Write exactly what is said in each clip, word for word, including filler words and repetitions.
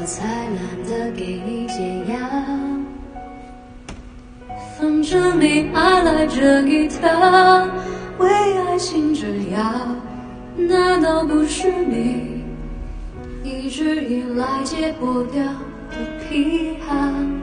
才懒得给你解药。反正你爱来这一套，为爱情折腰，难道不是你一直以来戒不掉的癖好？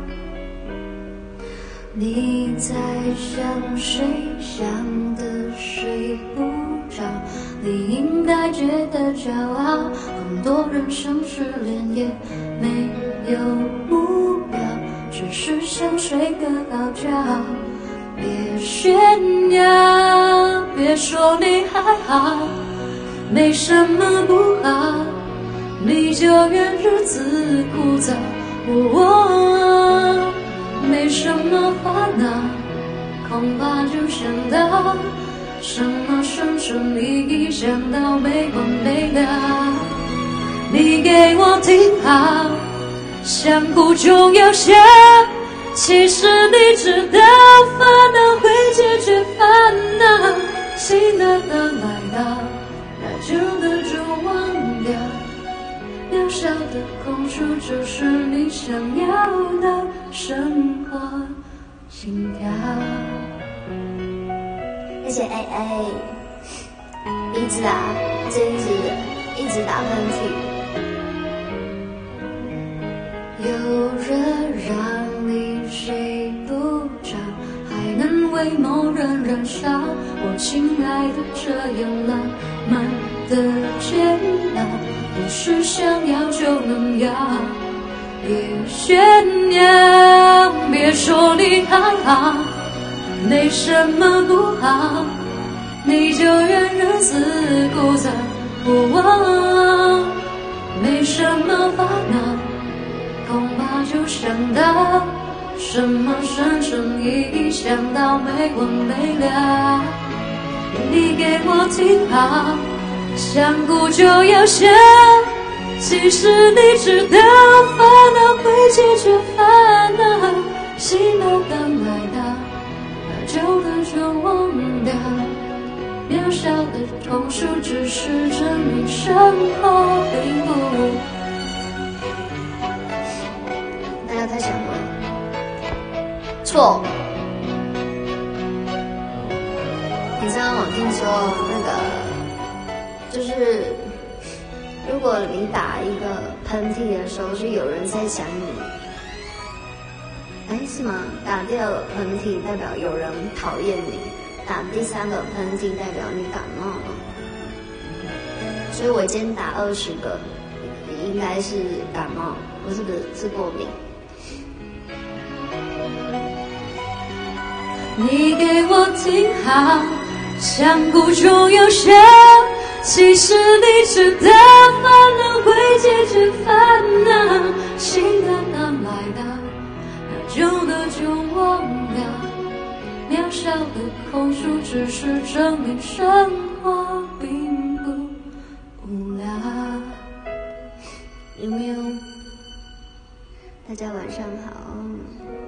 你在想谁，想得睡不着，你应该觉得骄傲。很多人想失恋也没有目标，只是想睡个好觉。别炫耀，别说你还好，没什么不好，你就怨日子枯燥。我没什么烦恼，恐怕就想到什么神圣意义，想到没完没了。你给我听好，想哭就要笑，其实你知道烦恼会解决烦恼，新的刚来到，那旧的就忘掉，渺小的空虚就是你想要的生活心跳。 谢谢 A A， 一直啊，这一直一直打喷嚏。 有人让你睡不着，还能为某人燃烧。我亲爱的，这样浪漫的煎熬，不是想要就能要。别炫耀，别说你还好，没什么不好，你就怨日子枯燥。我没什么烦恼，恐怕就想到什么神圣意义，想到没完没了。你给我听好，想哭就要笑，其实你知道烦恼会解决烦恼，新的刚来到，那旧的就忘掉，渺小的痛楚只是证明生活并不。 大家太想了，错。你知道我听说那个，就是如果你打一个喷嚏的时候，是有人在想你。哎，是吗？打第二个喷嚏代表有人讨厌你，打第三个喷嚏代表你感冒了。所以我今天打二十个，应该是感冒，不是不是是过敏。 你给我听好，想哭就要笑，其实你知道烦恼会解决烦恼，新的刚来到，那旧的就忘掉，渺小的空虚只是证明生活并不无聊。 有没有？大家晚上好。